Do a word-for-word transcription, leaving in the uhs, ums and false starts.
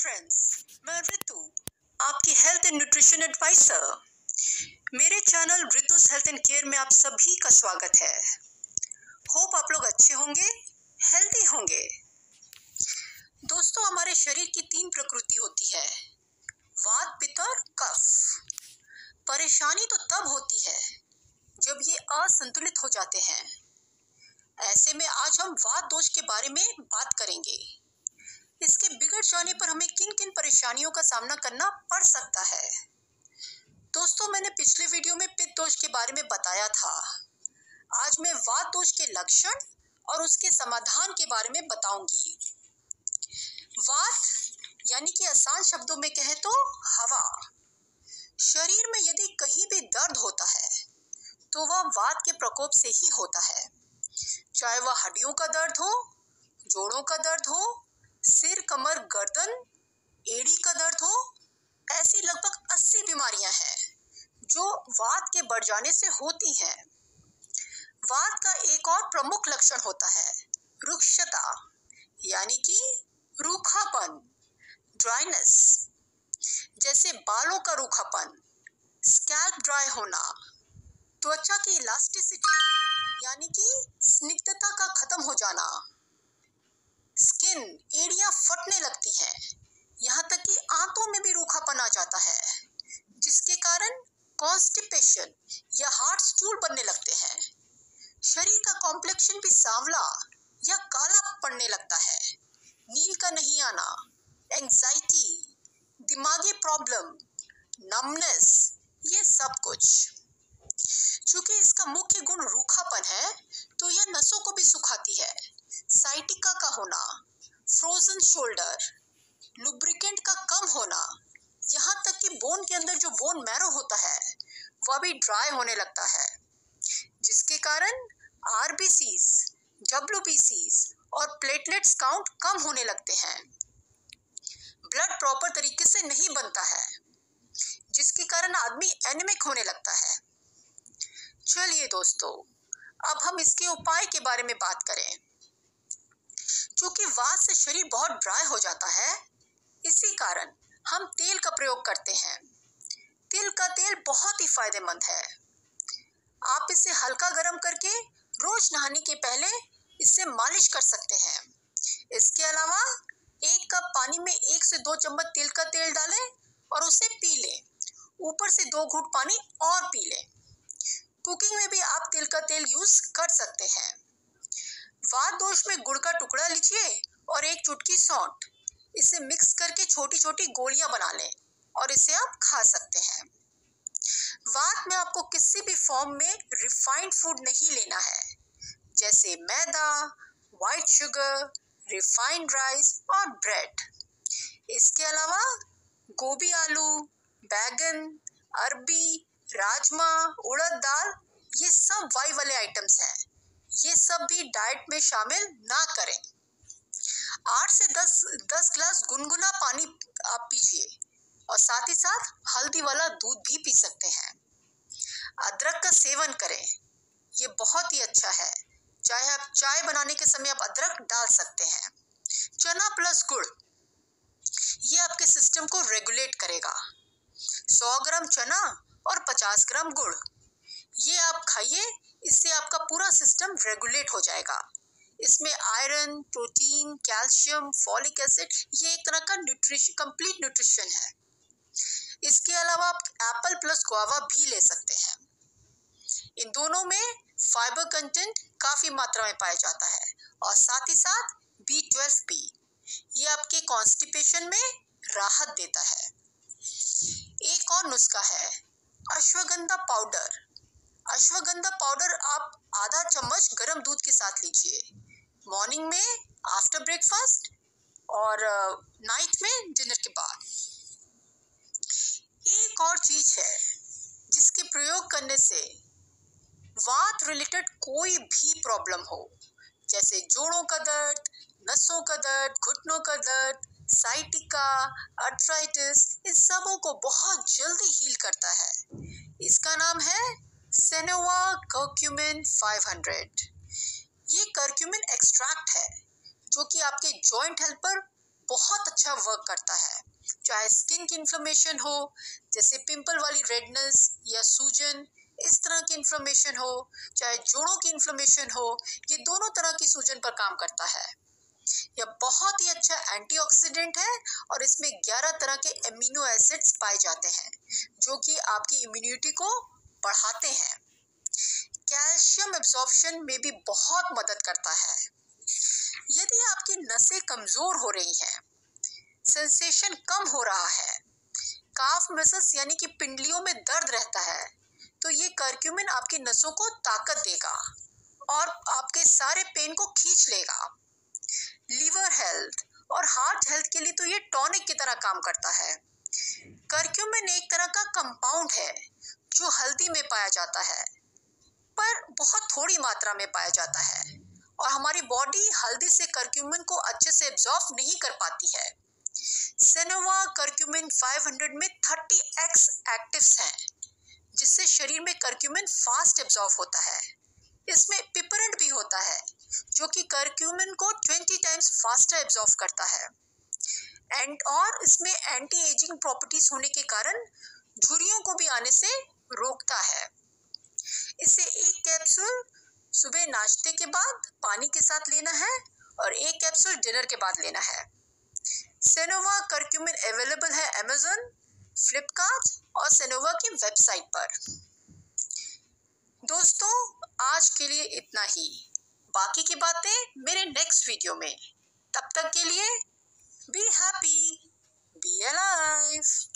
Friends, मैं ऋतु, आपकी health and nutrition advisor. मेरे channel Ritu's health and care में आप सभी का स्वागत है। होप आप लोग अच्छे होंगे, हेल्दी होंगे। दोस्तों, हमारे शरीर की तीन प्रकृति होती है, वात, पित्त और कफ। परेशानी तो तब होती है जब ये असंतुलित हो जाते हैं। ऐसे में आज हम वात दोष के बारे में बात करेंगे। इसके बिगड़ जाने पर हमें किन किन परेशानियों का सामना करना पड़ सकता है। दोस्तों, मैंने पिछले वीडियो में पित्त दोष के बारे में बताया था। आज मैं वात दोष के लक्षण और उसके समाधान के बारे में बताऊंगी। वात यानी कि आसान शब्दों में कहें तो हवा। शरीर में यदि कहीं भी दर्द होता है तो वह वात के प्रकोप से ही होता है। चाहे वह हड्डियों का दर्द हो, जोड़ों का दर्द हो, सिर, कमर, गर्दन, एड़ी का दर्द हो, ऐसी लगभग अस्सी बीमारियां हैं जो वात के बढ़ जाने से होती हैं। वात का एक और प्रमुख लक्षण होता है रुक्षता, यानी कि रूखापन, ड्राइनेस। जैसे बालों का रूखापन, स्कैल्प ड्राई होना, त्वचा की इलास्टिसिटी यानी कि स्निग्धता का खत्म हो जाना, स्किन, एड़ियां फटने लगती हैं, यहाँ तक कि आंतों में भी रूखापन आ जाता है, जिसके कारण कॉन्स्टिपेशन या हार्ड स्टूल बनने लगते हैं। शरीर का कॉम्प्लेक्शन भी सांवला या काला पड़ने लगता है, नींद का नहीं आना, एंजाइटी, दिमागी प्रॉब्लम, नमनेस, ये सब कुछ। चूंकि इसका मुख्य गुण रूखापन है तो यह नसों को भी सुखाती है। साइटिका का होना, फ्रोजन शोल्डर, लुब्रिकेंट का कम होना, यहाँ तक कि बोन के अंदर जो बोन मैरो होता है वह भी ड्राई होने लगता है, जिसके कारण आरबीसीज, डब्ल्यूबीसीज और प्लेटलेट्स काउंट कम होने लगते हैं। ब्लड प्रॉपर तरीके से नहीं बनता है, जिसके कारण आदमी एनीमिक होने लगता है। चलिए दोस्तों, अब हम इसके उपाय के बारे में बात करें। क्योंकि वात से शरीर बहुत ड्राई हो जाता है, इसी कारण हम तेल का प्रयोग करते हैं। तिल का तेल बहुत ही फायदेमंद है। आप इसे हल्का गर्म करके रोज नहाने के पहले इससे मालिश कर सकते हैं। इसके अलावा एक कप पानी में एक से दो चम्मच तिल का तेल डालें और उसे पी लें। ऊपर से दो घूंट पानी और पी लें। कुकिंग में भी आप तिल का तेल यूज कर सकते हैं। वात दोष में गुड़ का टुकड़ा लीजिए और एक चुटकी सौंठ, इसे मिक्स करके छोटी छोटी गोलियां बना लें और इसे आप खा सकते हैं। वात में आपको किसी भी फॉर्म में रिफाइंड फूड नहीं लेना है, जैसे मैदा, व्हाइट शुगर, रिफाइंड राइस और ब्रेड। इसके अलावा गोभी, आलू, बैगन, अरबी, राजमा, उड़द दाल, ये सब वाई वाले आइटम्स हैं। ये सब भी डाइट में शामिल ना करें। आठ से दस दस ग्लास गुनगुना पानी आप पीजिए और साथ ही साथ हल्दी वाला दूध भी पी सकते हैं। अदरक का सेवन करें, ये बहुत ही अच्छा है। चाहे आप चाय बनाने के समय आप अदरक डाल सकते हैं। चना प्लस गुड़, ये आपके सिस्टम को रेगुलेट करेगा। सौ ग्राम चना और पचास ग्राम गुड़, ये आप खाइए, इससे आपका पूरा सिस्टम रेगुलेट हो जाएगा। इसमें iron, protein, calcium, folic acid, ये एक तरह का न्यूट्रिशन, कंप्लीट न्यूट्रिशन है। इसके अलावा आप एप्पल प्लस गुआवा भी ले सकते हैं। इन दोनों में फाइबर कंटेंट काफी मात्रा में पाया जाता है और साथ ही साथ बी ट्वेल्व भी, ये आपके कॉन्स्टिपेशन में राहत देता है। एक और नुस्खा है अश्वगंधा पाउडर। अश्वगंधा पाउडर आप आधा चम्मच गर्म दूध के साथ लीजिए, मॉर्निंग में आफ्टर ब्रेकफास्ट और नाइट में डिनर के बाद। एक और चीज है जिसके प्रयोग करने से वात रिलेटेड कोई भी प्रॉब्लम हो, जैसे जोड़ों का दर्द, नसों का दर्द, घुटनों का दर्द, साइटिका, अर्थराइटिस, इन सबों को बहुत जल्दी हील करता है। इसका नाम है सेनोवा कर्क्यूमिन पाँच सौ। ये कर्क्यूमिन एक्सट्रैक्ट है जो कि आपके जॉइंट हेल्थ पर बहुत अच्छा वर्क वर्क करता है। चाहे स्किन की इन्फ्लेमेशन हो, जैसे पिंपल वाली रेडनेस या सूजन, इस तरह की इन्फ्लेमेशन हो, चाहे जोड़ों की इन्फ्लेमेशन हो, ये दोनों तरह की सूजन पर काम करता है। यह बहुत ही अच्छा एंटीऑक्सीडेंट है और इसमें ग्यारह तरह के एमिनो एसिड्स पाए जाते हैं जो कि आपकी इम्यूनिटी को बढ़ाते हैं। कैल्शियम एब्जॉर्प्शन में भी बहुत मदद करता है। यदि आपकी नसें कमजोर हो रही हैं, सेंसेशन कम हो रहा है, काफ मसल्स यानी कि पिंडलियों में दर्द रहता है, तो ये करक्यूमिन आपकी नसों को ताकत देगा और आपके सारे पेन को खींच लेगा। लीवर हेल्थ और हार्ट हेल्थ के लिए तो ये टॉनिक की तरह काम करता है। करक्यूमिन एक तरह का कंपाउंड है जो हल्दी में पाया जाता है, पर बहुत थोड़ी मात्रा में पाया जाता है और हमारी बॉडी हल्दी से करक्यूमिन को अच्छे से एब्जॉर्ब नहीं कर पाती है। सेनोवा करक्यूमिन पाँच सौ में तीस एक्स एक्टिव्स हैं, जिससे शरीर में करक्यूमिन फास्ट एब्जॉर्ब होता है। इसमें पिपरेंट भी होता है जो कि करक्यूमिन को बीस टाइम्स फास्टर एब्जॉर्ब करता है एंड और इसमें एंटी एजिंग प्रॉपर्टीज होने के कारण झुर्रियों को भी आने से रोकता है। इसे एक कैप्सूल सुबह नाश्ते के बाद पानी के साथ लेना है और एक कैप्सूल डिनर के बाद लेना है। सेनोवा करक्यूमिन अवेलेबल है अमेज़न, फ्लिपकार्ट और सेनोवा की वेबसाइट पर। दोस्तों, आज के लिए इतना ही। बाकी की बातें मेरे नेक्स्ट वीडियो में। तब तक के लिए बी हैप्पी, बी अलाइव।